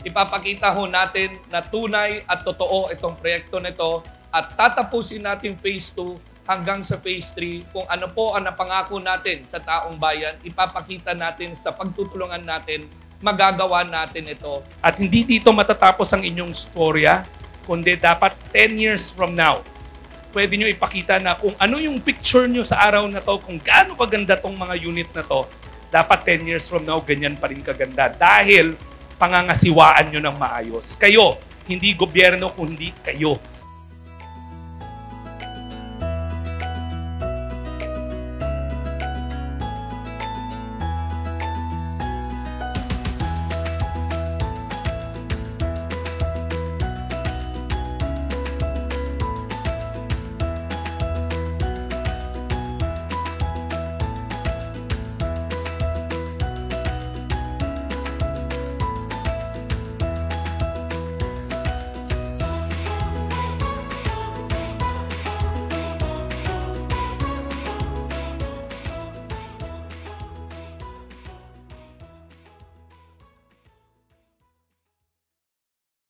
Ipapakita ho natin na tunay at totoo itong proyekto nito at tatapusin natin phase 2 hanggang sa phase 3 kung ano po ang napangako natin sa taong bayan. Ipapakita natin sa pagtutulungan natin, magagawa natin ito. At hindi dito matatapos ang inyong storya, kundi dapat 10 years from now, pwede nyo ipakita na kung ano yung picture nyo sa araw na to, kung gaano kaganda tong mga unit na to, dapat 10 years from now, ganyan pa rin kaganda. Dahil pangangasiwaan nyo ng maayos. Kayo, hindi gobyerno, kundi kayo.